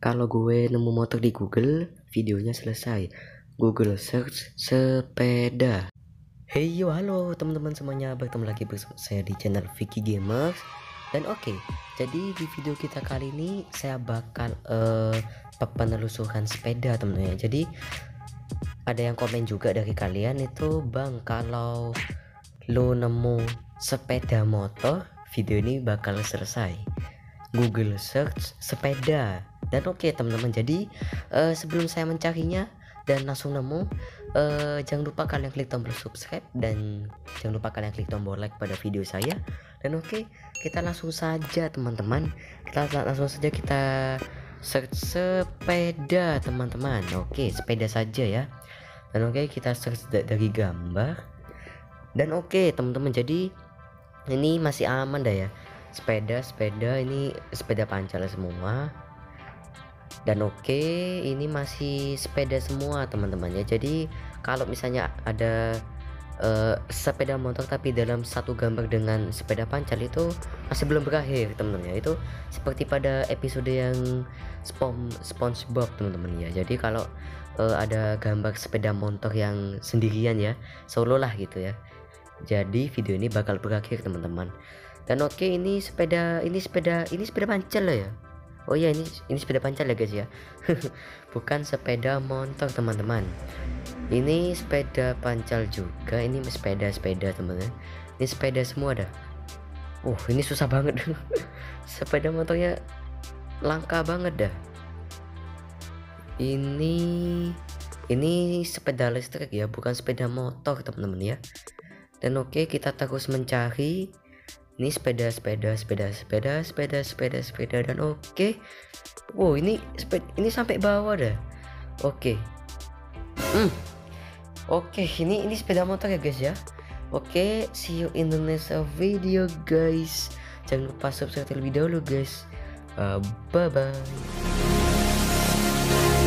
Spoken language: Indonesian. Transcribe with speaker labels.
Speaker 1: Kalau gue nemu motor di Google, videonya selesai. Google search sepeda. Hey yo, halo teman-teman semuanya, bertemu lagi bersama saya di channel Vicky Gamers. Dan oke, jadi di video kita kali ini saya bakal penelusuran sepeda teman-teman. Jadi ada yang komen juga dari kalian itu, Bang, kalau lo nemu sepeda motor, video ini bakal selesai. Google search sepeda. Dan oke teman-teman, jadi sebelum saya mencarinya dan langsung nemu, jangan lupa kalian klik tombol subscribe dan jangan lupa kalian klik tombol like pada video saya. Dan oke, kita langsung saja teman-teman, kita search sepeda teman-teman. Oke, sepeda saja ya. Dan oke, kita search dari gambar. Dan oke teman-teman, jadi ini masih aman dah ya. Sepeda ini sepeda pancal semua. Dan oke, ini masih sepeda semua teman-teman ya. Jadi kalau misalnya ada sepeda motor tapi dalam satu gambar dengan sepeda pancal, itu masih belum berakhir teman-teman ya. Itu seperti pada episode yang SpongeBob teman-teman ya. Jadi kalau ada gambar sepeda motor yang sendirian ya, solo lah gitu ya, jadi video ini bakal berakhir teman-teman. Dan oke, ini sepeda pancal lah ya. Oh ya, ini sepeda pancal ya guys ya. Bukan sepeda motor teman-teman. Ini sepeda pancal juga. Ini sepeda teman-teman. Ini sepeda semua dah. Ini susah banget. Sepeda motornya langka banget dah. Ini sepeda listrik ya, bukan sepeda motor teman-teman ya. Dan oke, kita terus mencari. Ini sepeda dan oke. Wow, ini sampai bawah dah. Oke. Oke, ini sepeda motor ya guys ya. Oke, see you in the next video guys. Jangan lupa subscribe terlebih dahulu guys. Bye bye.